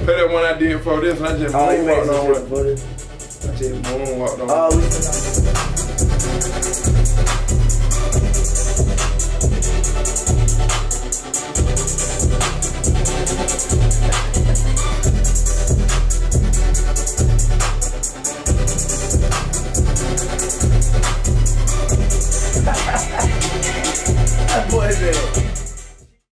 Play that one I did for this, and I just moonwalked on it. I just moonwalked on it.